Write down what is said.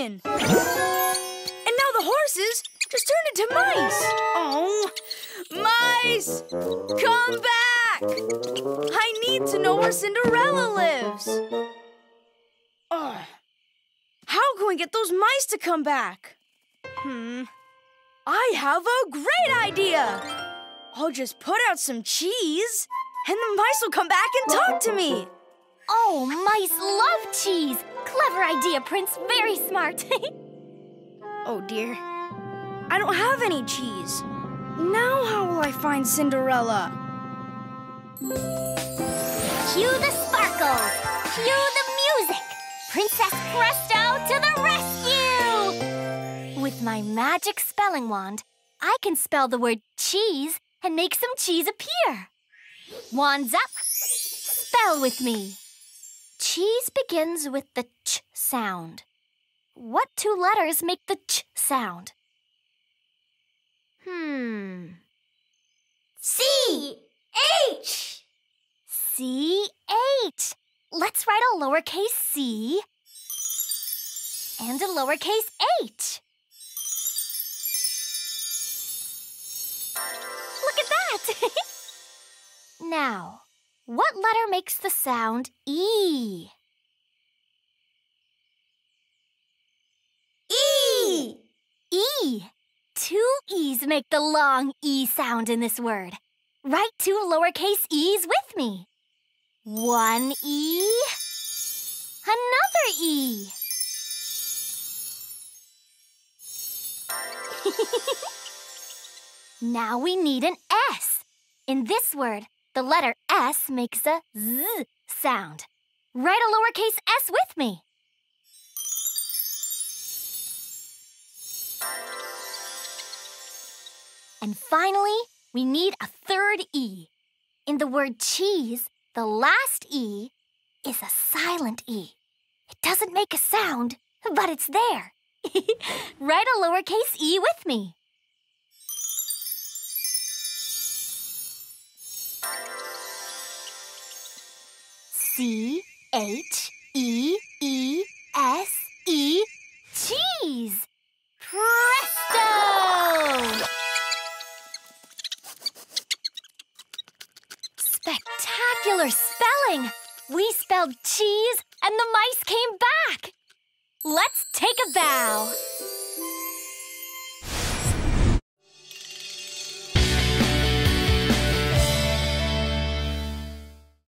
chicken. And now the horses just turned into mice. Oh, mice! Come back! I need to know where Cinderella lives. How can we get those mice to come back? I have a great idea! I'll just put out some cheese, and the mice will come back and talk to me. Oh, mice love cheese. Clever idea, Prince. Very smart. Oh, dear. I don't have any cheese. Now how will I find Cinderella? Cue the sparkles. Cue the music. Princess Presto to the rescue! With my magic spelling wand, I can spell the word cheese and make some cheese appear. Wands up. Spell with me. Cheese begins with the ch sound. What two letters make the ch sound? C-H! C-H. Let's write a lowercase c and a lowercase h. Look at that! Now, what letter makes the sound E? E! E! Two E's make the long E sound in this word. Write two lowercase e's with me. One E, another E. Now we need an S. In this word, the letter S makes a Z sound. Write a lowercase s with me. And finally, we need a third E. In the word cheese, the last E is a silent E. It doesn't make a sound, but it's there. Write a lowercase e with me. C-H-E-E-S-E, cheese! Presto! Spectacular spelling! We spelled cheese and the mice came back! Let's take a bow.